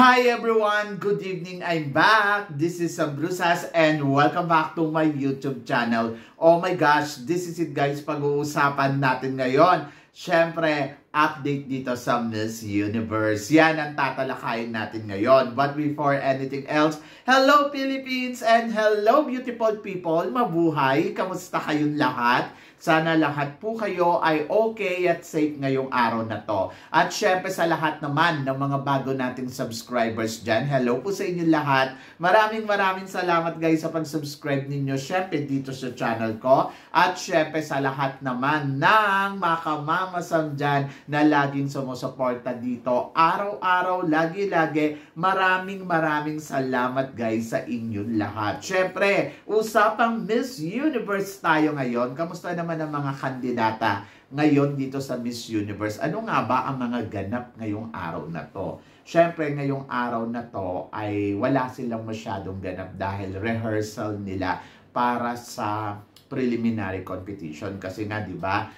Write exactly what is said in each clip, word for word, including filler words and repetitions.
Hi everyone! Good evening! I'm back! This is Sam Brusas and welcome back to my YouTube channel. Oh my gosh! This is it guys, pag-uusapan natin ngayon. Siyempre, update dito sa Miss Universe. Yan ang tatalakayin natin ngayon. But before anything else, hello Philippines and hello beautiful people! Mabuhay! Kamusta kayong lahat? Sana lahat po kayo ay okay at safe ngayong araw na to. At syempre sa lahat naman ng mga bago nating subscribers dyan, hello po sa inyo lahat. Maraming maraming salamat guys sa pag-subscribe ninyo syempre dito sa channel ko. At syempre sa lahat naman ng mga kamamasam dyan na laging sumusuporta dito. Araw-araw, lagi-lagi, maraming maraming salamat guys sa inyong lahat. Syempre, usapang Miss Universe tayo ngayon. Kamusta naman ang mga kandidata ngayon dito sa Miss Universe? Ano nga ba ang mga ganap ngayong araw na to? Siyempre, ngayong araw na to ay wala silang masyadong ganap dahil rehearsal nila para sa preliminary competition. Kasi nga, di ba,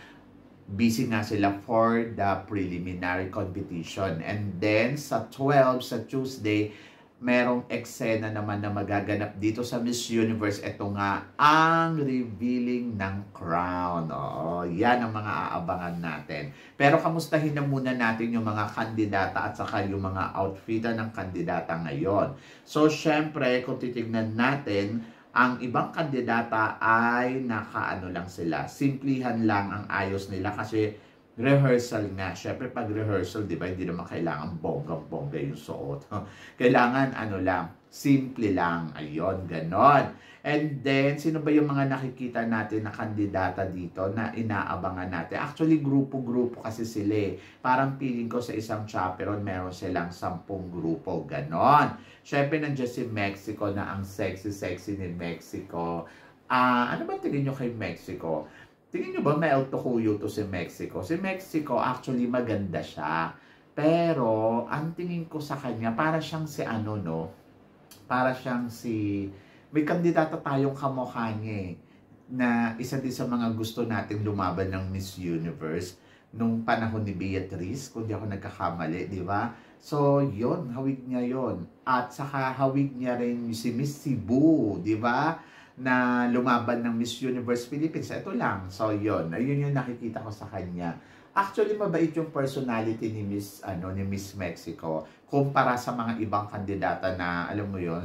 busy nga sila for the preliminary competition. And then, sa twelve, sa Tuesday, merong eksena naman na magaganap dito sa Miss Universe. Ito nga, ang revealing ng crown. Oo, yan ang mga aabangan natin. Pero kamustahin na muna natin yung mga kandidata at saka yung mga outfitan ng kandidata ngayon. So, syempre, kung titignan natin, ang ibang kandidata ay nakaano lang sila. Simplihan lang ang ayos nila kasi rehearsal nga. Siyempre, pag rehearsal, di ba, hindi naman kailangan bonggang-bongga yung suot. Kailangan, ano lang, simple lang. Ayun, ganon. And then, sino ba yung mga nakikita natin na kandidata dito na inaabangan natin? Actually, grupo-grupo kasi sila eh. Parang feeling ko sa isang chaperon, meron silang sampung grupo. Ganon. Siyempre, nandiyan si Mexico na ang sexy-sexy ni Mexico. Ah, ano ba tingin nyo kay Mexico? Tingin nyo ba may altokuyo to si Mexico? Si Mexico, actually maganda siya. Pero, ang tingin ko sa kanya, para siyang si ano, no? Para siyang si... May kandidata tayong kamukha niya eh, na isa din sa mga gusto nating lumaban ng Miss Universe nung panahon ni Beatrice, kung di ako nagkakamali, di ba? So, yon hawig niya yon. At saka hawig niya rin si Miss Cebu, di ba? Na lumaban ng Miss Universe Philippines. Ito lang. So, yon. Ayun yung nakikita ko sa kanya. Actually, mabait yung personality ni Miss, ano, ni Miss Mexico kumpara sa mga ibang kandidata na, alam mo yon.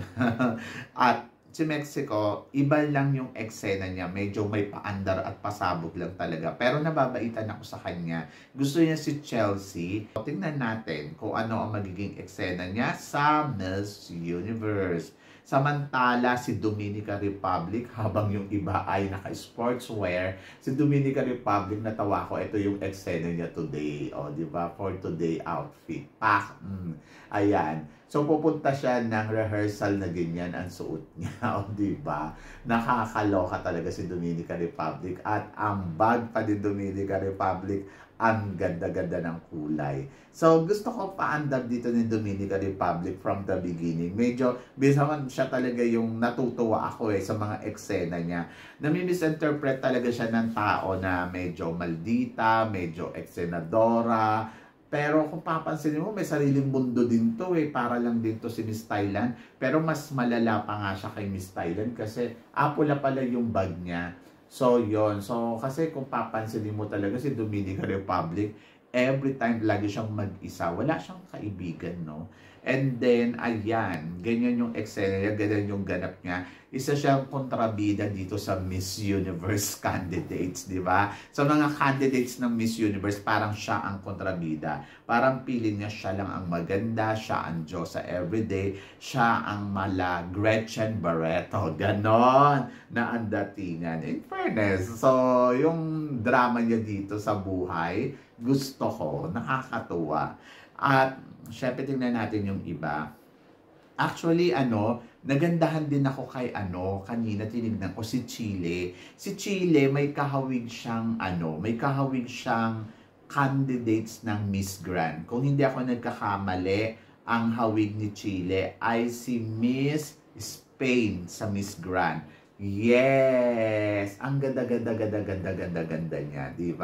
At si Mexico, iba lang yung eksena niya. Medyo may paandar at pasabog lang talaga. Pero nababaitan ako sa kanya. Gusto niya si Chelsea. Tingnan natin kung ano ang magiging eksena niya sa Miss Universe. Samantala, si Dominica Republic, habang yung iba ay naka-sportswear, si Dominica Republic, natawa ko, ito yung eksena niya today. O, di ba? For today outfit. Pak! Mm, ayan. So, pupunta siya ng rehearsal na ganyan ang suot niya. O, di ba? Nakakaloka talaga si Dominica Republic. At ang bag pa ni Dominica Republic, ang ganda-ganda ng kulay. So, gusto ko paandar dito ni Dominica Republic from the beginning. Medyo, bisaman siya talaga yung natutuwa ako eh sa mga eksena niya. Nami-misinterpret talaga siya ng tao na medyo maldita, medyo eksenadora. Pero kung papansin mo, may sariling mundo din to eh. Para lang din to si Miss Thailand. Pero mas malala pa nga siya kay Miss Thailand kasi apula pala yung bag niya. So, yon. So, kasi kung papansinin mo talaga si Dominica Republic, every time lagi siyang mag-isa. Wala siyang kaibigan, no? And then, ayan, ganyan yung eksena niya, ganyan yung ganap niya. Isa siyang kontrabida dito sa Miss Universe candidates, di ba? Sa mga candidates ng Miss Universe, parang siya ang kontrabida. Parang feeling niya siya lang ang maganda, siya ang Diyosa everyday, siya ang mala Gretchen Barreto. Ganon na ang datingan. In fairness, so yung drama niya dito sa buhay, gusto ko, nakakatuwa. At syempre tingnan natin yung iba. Actually, ano, nagandahan din ako kay ano, kanina tinignan ko si Chile. Si Chile may kahawig siyang ano, may kahawig siyang candidates ng Miss Grand. Kung hindi ako nagkakamali, ang hawig ni Chile ay si Miss Spain sa Miss Grand. Yes! Ang ganda, ganda, ganda, ganda, ganda, ganda niya, di ba?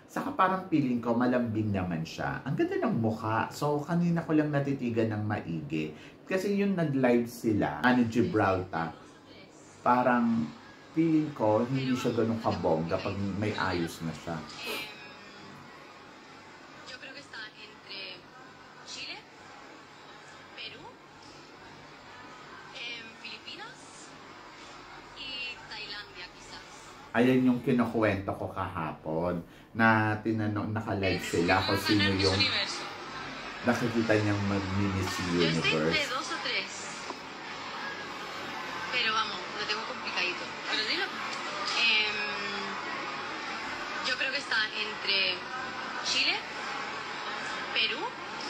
Saka parang feeling ko, malambing naman siya. Ang ganda ng mukha. So, kanina ko lang natitigan ng maigi. Kasi yung nag-live sila, ano, Gibraltar, parang feeling ko, hindi siya ganun kabongga pag may ayos na siya. Yo creo que está entre Chile, Perú, em, Filipinas y Tailandia quizás. Ayan yung kinukwento ko kahapon na tinanong, naka-live sila kung sino yung nakikita niyang mag-Miss Yo estoy entre Universe. dos o tres. Pero vamos, lo tengo complicadito. Pero dilo. Em, yo creo que está entre Chile, Perú,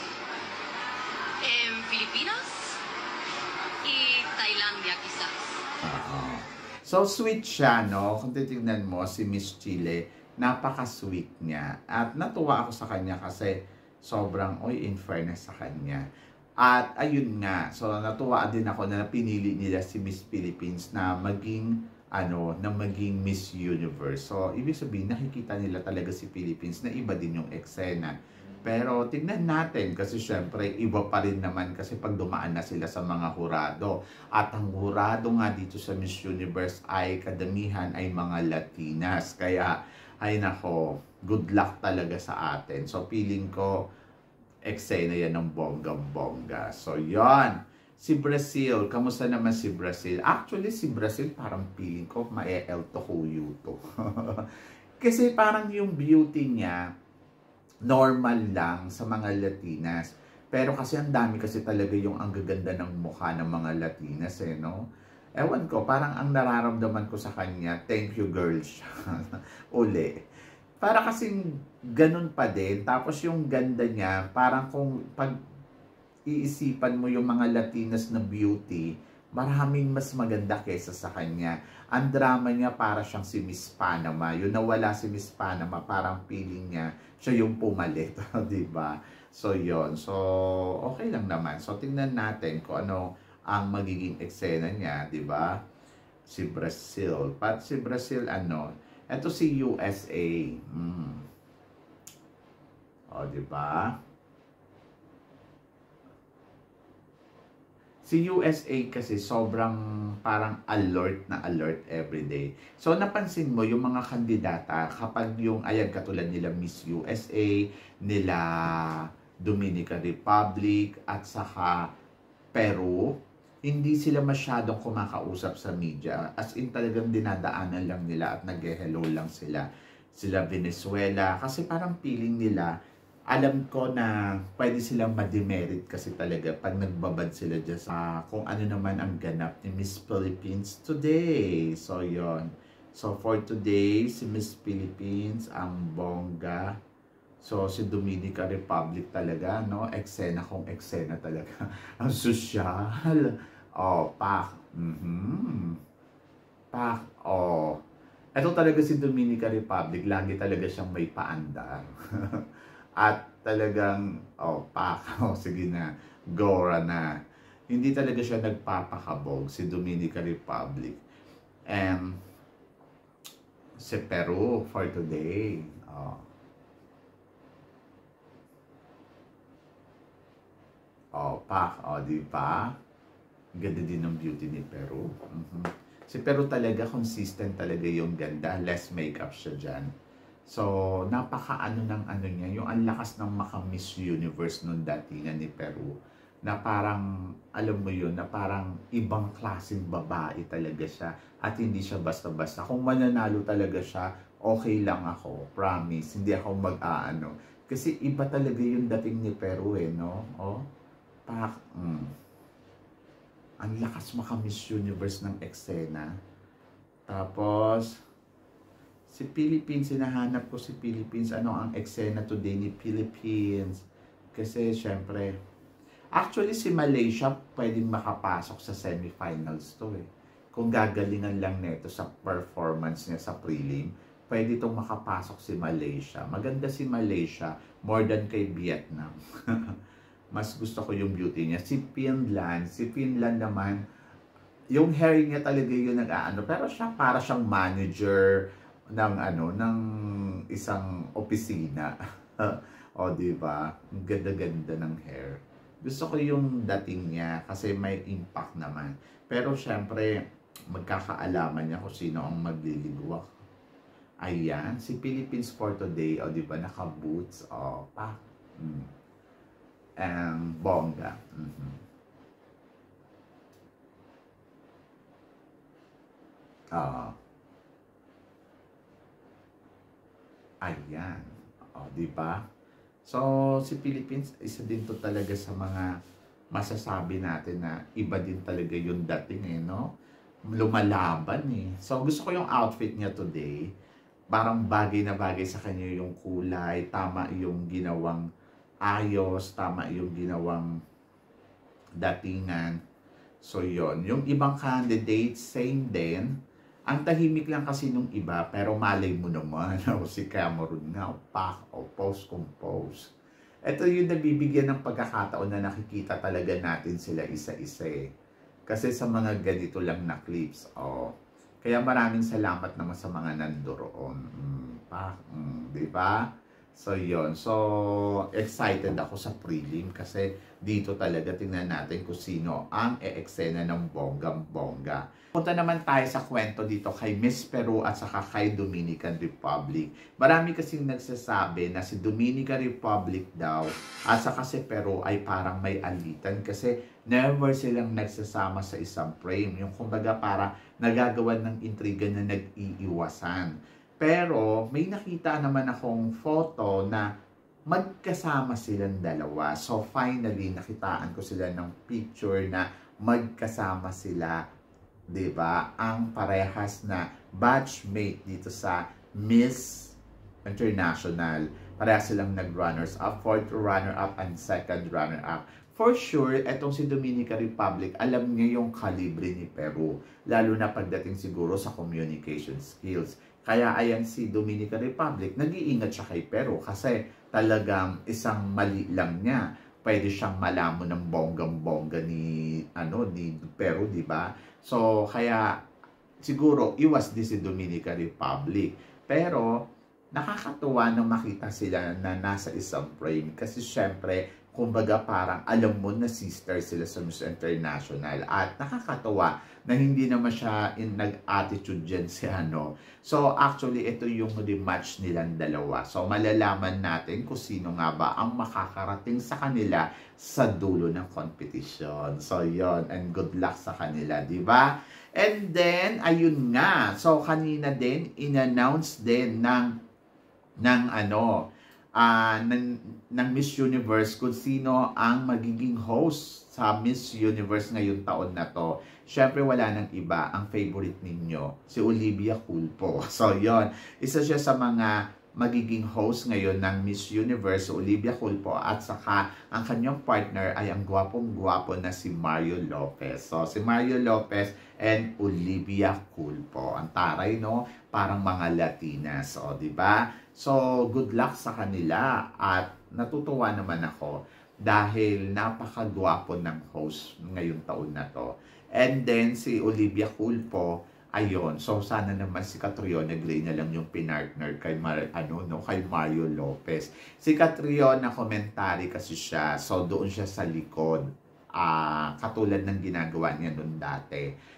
em, Filipinas y Tailandia quizás. Oo. So, sweet siya, no? Kung titignan mo, si Miss Chile, napaka-sweet niya. At natuwa ako sa kanya kasi sobrang, oy, in fairness sa kanya. At ayun nga, so natuwa din ako na pinili nila si Miss Philippines na maging, ano, na maging Miss Universe. So, ibig sabihin, nakikita nila talaga si Philippines na iba din yung eksena. Pero tignan natin kasi syempre iba pa rin naman kasi pag dumaan na sila sa mga hurado. At ang hurado nga dito sa Miss Universe ay kadamihan ay mga Latinas. Kaya ay nako, good luck talaga sa atin. So feeling ko eksena yan ng bonggang-bongga. So yon. Si Brazil, kamusta naman si Brazil? Actually si Brazil parang feeling ko ma-el to kuyu to. Kasi parang yung beauty niya normal lang sa mga Latinas. Pero kasi ang dami kasi talaga yung ang gaganda ng mukha ng mga Latinas eh, no? Ewan ko, parang ang nararamdaman ko sa kanya, thank you girl siya. Uli. Para kasing ganun pa din. Tapos yung ganda niya, parang kung pag iisipan mo yung mga Latinas na beauty, maraming mas maganda kaysa sa kanya. Ang drama niya para siyang si Miss Panama. Yung nawala si Miss Panama, parang feeling niya, siya yung pumalit. Diba? So, yon. So, okay lang naman. So, tingnan natin kung ano ang magiging eksena niya. Diba? Si Brazil. Pat si Brazil, ano? Ito si U S A. Hmm. O, diba? Si U S A kasi sobrang parang alert na alert everyday. So napansin mo yung mga kandidata kapag yung ayan katulad nila Miss U S A, nila Dominican Republic at saka Peru, hindi sila masyadong kumakausap sa media. As in talagang dinadaanan lang nila at nag-hello lang sila. Sila Venezuela kasi parang feeling nila alam ko na pwede silang ma-demerit kasi talaga pag nagbabad sila dyan sa kung ano naman ang ganap ni Miss Philippines today. So, yon. So, for today, si Miss Philippines, ang bongga. So, si Dominican Republic talaga, no? Eksena kung eksena talaga. Ang sosyal. Oh, pak. Mm-hmm. Pak. Oh. Ito talaga si Dominican Republic. Lagi talaga siyang may paandar. At talagang, oh, pak, oh, sige na, Gora na. Hindi talaga siya nagpapakabog, si Dominican Republic. And, si Peru for today. Oh. Oh, pak, oh, di ba? Ganda din ng beauty ni Peru. Mm-hmm. Si Peru talaga, consistent talaga yung ganda. Less makeup siya dyan. So, napaka-ano ng ano niya, yung ang lakas ng maka-Miss Universe nung datingan ni Peru, na parang, alam mo yun, na parang ibang klaseng babae talaga siya, at hindi siya basta-basta. Kung mananalo talaga siya, okay lang ako, promise, hindi ako mag-aano. Kasi iba talaga yung dating ni Peru eh, no? Oh, pak, mm. Ang lakas maka-Miss Universe ng eksena. Tapos, si Philippines, hinahanap ko si Philippines. Ano ang eksena today ni Philippines? Kasi, syempre, actually, si Malaysia pwedeng makapasok sa semifinals to eh. Kung gagalingan lang neto sa performance niya sa prelim, pwede itong makapasok si Malaysia. Maganda si Malaysia, more than kay Vietnam. Mas gusto ko yung beauty niya. Si Finland, si Finland naman, yung hair niya talaga yung nag-aano. Pero siya, para siyang manager, ng ano ng isang opisina. O, di ba? Ang ganda-ganda ng hair. Gusto ko yung dating niya kasi may impact naman. Pero syempre, magkakaalaman niya kung sino ang magliliguak. Ayan, si Philippines for today, o di ba, naka-boots, o, pa. Mm. And bongga. Mm-hmm. Ah. Ayan. O, di ba? So, si Philippines, isa din to talaga sa mga masasabi natin na iba din talaga yung dating eh, no? Lumalaban eh. So, gusto ko yung outfit niya today. Parang bagay na bagay sa kanya yung kulay, tama yung ginawang ayos, tama yung ginawang datingan. So, yon. Yung ibang candidates, same din. Ang tahimik lang kasi nung iba, pero malay mo naman, o si Cameron nga, pak, o post compose. Ito yung nabibigyan ng pagkakataon na nakikita talaga natin sila isa-isa eh. Kasi sa mga ganito lang na clips, o. Kaya maraming salamat naman sa mga nandoroon. Mm, pak, mm, di ba? So, yon. So, excited ako sa prelim kasi dito talaga tingnan natin kung sino ang e-eksena ng bonggang-bongga. Punta naman tayo sa kwento dito kay Miss Peru at saka kay Dominican Republic. Marami kasing nagsasabi na si Dominican Republic daw at saka si Peru ay parang may alitan kasi never silang nagsasama sa isang frame. Yung kumbaga para nagagawan ng intriga na nag-iiwasan. Pero may nakita naman akong photo na magkasama silang dalawa. So finally, nakitaan ko sila ng picture na magkasama sila, 'di ba? Ang parehas na batchmate dito sa Miss International. Parehas silang nag-runners up, fourth runner-up and second runner-up. For sure, etong si Dominican Republic, alam niya yung kalibre ni Peru. Lalo na pagdating siguro sa communication skills. Kaya ayan si Dominican Republic, nag-iingat siya kay Peru kasi talagang isang mali lang niya. Pwede siyang malamon ng bonggang-bongga ni, ano, ni Peru, di ba? So, kaya siguro iwas din si Dominican Republic. Pero, nakakatuwa na makita sila na nasa isang frame kasi syempre, kumbaga parang alam mo na sister sila sa Miss International at nakakatawa na hindi naman siya in nag-attitude dyan si ano. So actually ito yung rematch nilang dalawa. So malalaman natin kung sino nga ba ang makakarating sa kanila sa dulo ng competition. So yon, and good luck sa kanila, di ba? And then ayun nga. So kanina din in-announce din ng ng ano Uh, ng, ng Miss Universe kung sino ang magiging host sa Miss Universe ngayong taon na to. Syempre wala nang iba, ang favorite ninyo, si Olivia Culpo. So yon, isa siya sa mga magiging host ngayon ng Miss Universe, Olivia Culpo, at saka ang kanyang partner ay ang gwapong-gwapo na si Mario Lopez. So si Mario Lopez and Olivia Culpo. Ang taray, no? Parang mga Latinas, o, di ba? So, good luck sa kanila at natutuwa naman ako dahil napakagwapo ng host ngayong taon na to. And then, si Olivia Culpo, ayun. So, sana naman si Catriona Gray na lang yung pinartner kay, Mar ano, no, kay Mario Lopez. Si Catriona, commentary kasi siya. So, doon siya sa likod. Uh, katulad ng ginagawa niya noon dati.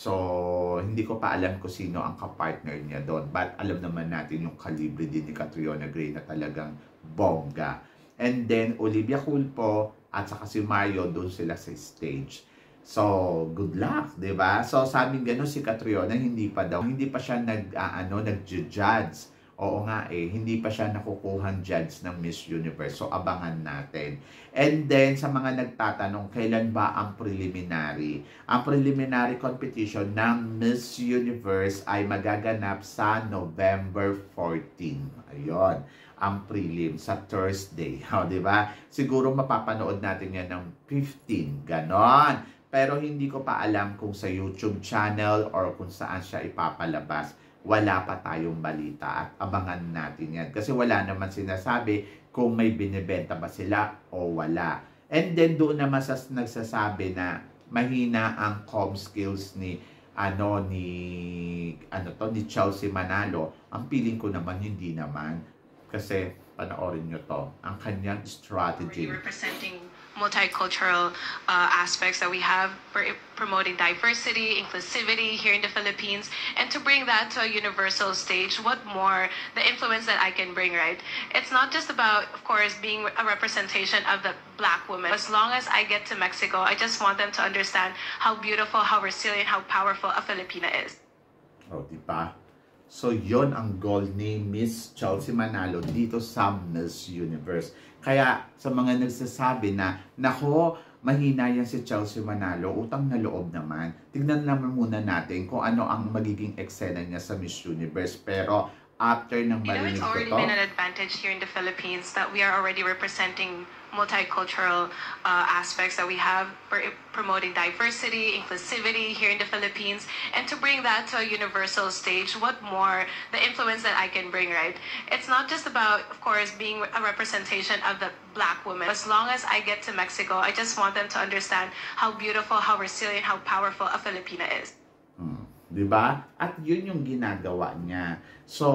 So, hindi ko pa alam kung sino ang kapartner niya doon. But alam naman natin yung kalibre din ni Catriona Gray na talagang bongga. And then, Olivia Culpo at saka si Mario doon sila sa stage. So, good luck, di ba? So, sabing gano'n si Catriona, hindi pa daw, hindi pa siya nag, uh, ano, nag-judge. Oo nga eh, hindi pa siya nakukuhang judge ng Miss Universe. So, abangan natin. And then, sa mga nagtatanong, kailan ba ang preliminary? Ang preliminary competition ng Miss Universe ay magaganap sa November fourteenth. Ayun, ang prelim sa Thursday. O, di ba? Siguro mapapanood natin yan ng fifteen. Ganon. Pero hindi ko pa alam kung sa YouTube channel or kung saan siya ipapalabas. Wala pa tayong balita at abangan natin yan. Kasi wala naman sinasabi kung may binibenta ba sila o wala. And then doon naman sa nagsasabi na mahina ang comm skills ni ano ni ano to ni Chelsea Manalo. Ang feeling ko naman hindi naman. Kasi panoorin nyo to, ang kanyang strategy. Representing multicultural uh, aspects that we have, for promoting diversity, inclusivity here in the Philippines, and to bring that to a universal stage. What more, the influence that I can bring, right? It's not just about, of course, being a representation of the Black woman. As long as I get to Mexico, I just want them to understand how beautiful, how resilient, how powerful a Filipina is. O, oh, diba? So, yon ang goal ni Miss Chelsea Manalo dito sa Miss Universe. Kaya, sa mga nagsasabi na, nako, mahina yan si Chelsea Manalo, utang na loob naman. Tignan naman muna natin kung ano ang magiging eksena niya sa Miss Universe. Pero, after ng marinig ko to, you know, it's already been an advantage here in the Philippines that we are already representing multicultural uh, aspects that we have, for promoting diversity, inclusivity here in the Philippines, and to bring that to a universal stage. What more, the influence that I can bring, right? It's not just about, of course, being a representation of the Black woman. As long as I get to Mexico, I just want them to understand how beautiful, how resilient, how powerful a Filipina is. Hmm, diba? At yun yung ginagawa niya. So,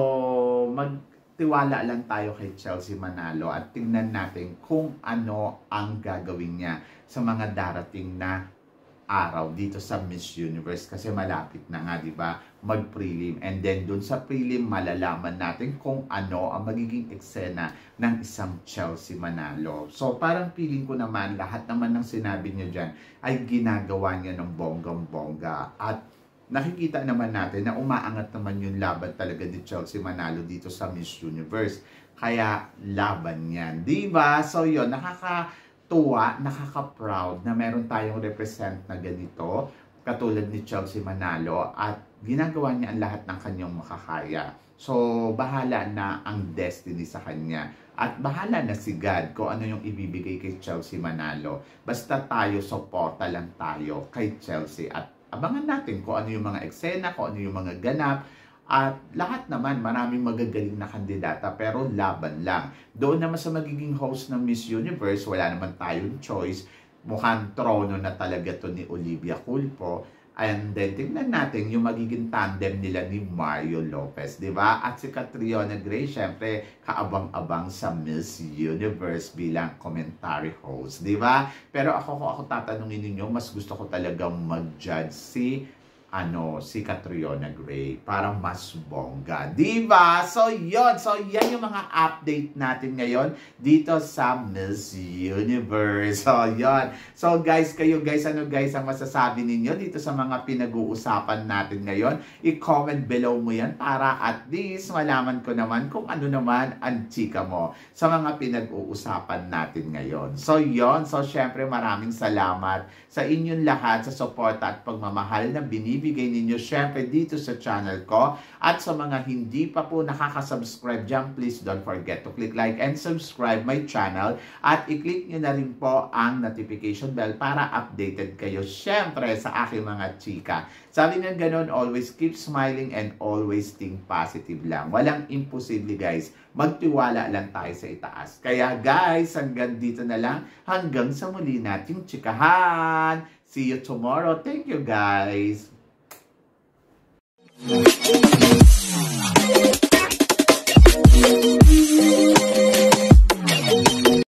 magtiwala lang tayo kay Chelsea Manalo at tingnan natin kung ano ang gagawin niya sa mga darating na araw dito sa Miss Universe, kasi malapit na nga, di ba, mag-prelim. And then dun sa prelim, malalaman natin kung ano ang magiging eksena ng isang Chelsea Manalo. So parang feeling ko naman, lahat naman ng sinabi niya dyan ay ginagawa niya ng bonggang-bongga. At nakikita naman natin na umaangat naman yung laban talaga ni Chelsea Manalo dito sa Miss Universe. Kaya laban yan, di ba? So yun, nakakatuwa, nakaka-proud na meron tayong represent na ganito, katulad ni Chelsea Manalo, at ginagawa niya ang lahat ng kanyang makakaya. So bahala na ang destiny sa kanya. At bahala na si God kung ano yung ibibigay kay Chelsea Manalo. Basta tayo, suporta lang tayo kay Chelsea. At abangan natin kung ano yung mga eksena, kung ano yung mga ganap. At lahat naman, maraming magagaling na kandidata, pero laban lang. Doon naman sa magiging host ng Miss Universe, wala naman tayong choice. Mukhang trono na talaga to ni Olivia Culpo. And then, tingnan natin yung magiging tandem nila ni Mario Lopez, di ba? At si Catriona Gray, syempre, kaabang-abang sa Miss Universe bilang commentary host, di ba? Pero ako, kung ako tatanungin ninyo, mas gusto ko talagang mag-judge si ano, si Catriona Gray, para mas bongga, di ba? So, yon. So, yan yung mga update natin ngayon dito sa Miss Universe. So, yon. So, guys, kayo guys, ano guys ang masasabi ninyo dito sa mga pinag-uusapan natin ngayon? I-comment below mo yan para at least malaman ko naman kung ano naman ang chika mo sa mga pinag-uusapan natin ngayon. So, yon. So, syempre, maraming salamat sa inyong lahat sa suporta at pagmamahal na binibigay ibigay ninyo syempre dito sa channel ko. At sa mga hindi pa po nakaka-subscribe dyan, please don't forget to click like and subscribe my channel. At i-click nyo na rin po ang notification bell para updated kayo syempre sa aking mga chika. Sabi nga ganun, always keep smiling and always think positive lang. Walang imposible guys. Magtiwala lang tayo sa itaas. Kaya guys, hanggang dito na lang. Hanggang sa muli nating chikahan. See you tomorrow. Thank you guys. Thank you.